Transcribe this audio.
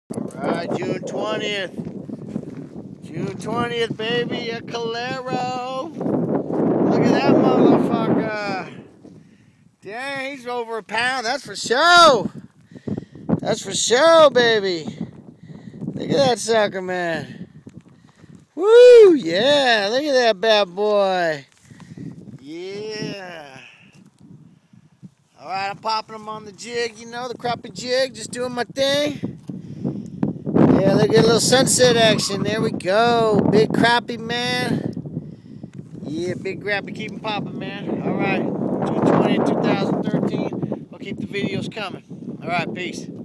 Alright, June 20th. June 20th, baby, a calero. Look at that motherfucker. Dang, he's over a pound, that's for sure. That's for sure, baby. Look at that sucker, man. Woo, yeah, look at that bad boy. Yeah. Alright, I'm popping him on the jig, you know, the crappie jig, just doing my thing. Yeah, look at a little sunset action. There we go. Big crappie, man. Yeah, big crappie. Keep him popping, man. All right. June 20th, 2013. We'll keep the videos coming. All right, peace.